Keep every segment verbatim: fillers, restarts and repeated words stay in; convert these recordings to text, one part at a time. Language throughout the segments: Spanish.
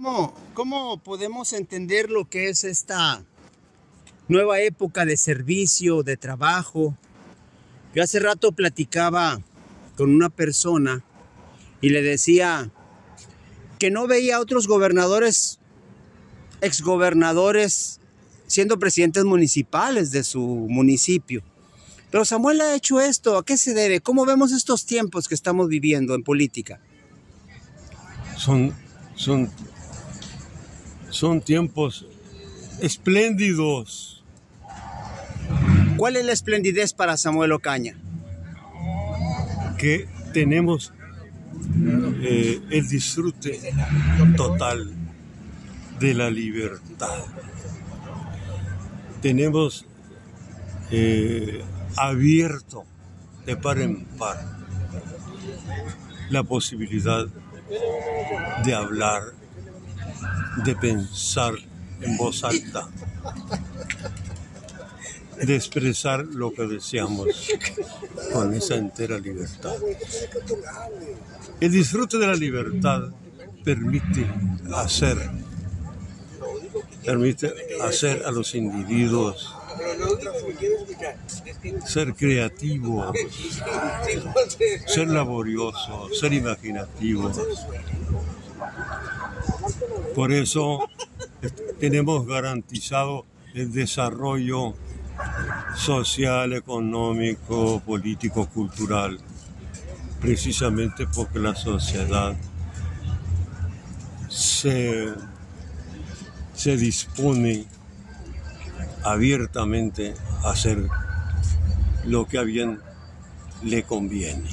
¿Cómo, cómo podemos entender lo que es esta nueva época de servicio, de trabajo? Yo hace rato platicaba con una persona y le decía que no veía a otros gobernadores, exgobernadores, siendo presidentes municipales de su municipio. Pero Samuel ha hecho esto. ¿A qué se debe? ¿Cómo vemos estos tiempos que estamos viviendo en política? Son, son, son tiempos espléndidos. ¿Cuál es la esplendidez para Samuel Ocaña? Que tenemos eh, el disfrute total de la libertad. Tenemos eh, abierto de par en par la posibilidad de hablar, de pensar en voz alta, de expresar lo que deseamos con esa entera libertad. El disfrute de la libertad permite hacer, permite hacer a los individuos ser creativos, ser laboriosos, ser imaginativos. Por eso tenemos garantizado el desarrollo social, económico, político, cultural, precisamente porque la sociedad se, se dispone abiertamente a hacer lo que a bien le conviene.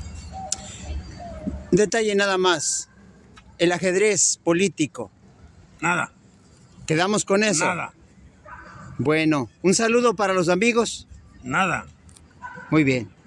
Detalle nada más, el ajedrez político. Nada. ¿Quedamos con eso? Nada. Bueno, un saludo para los amigos. Nada. Muy bien.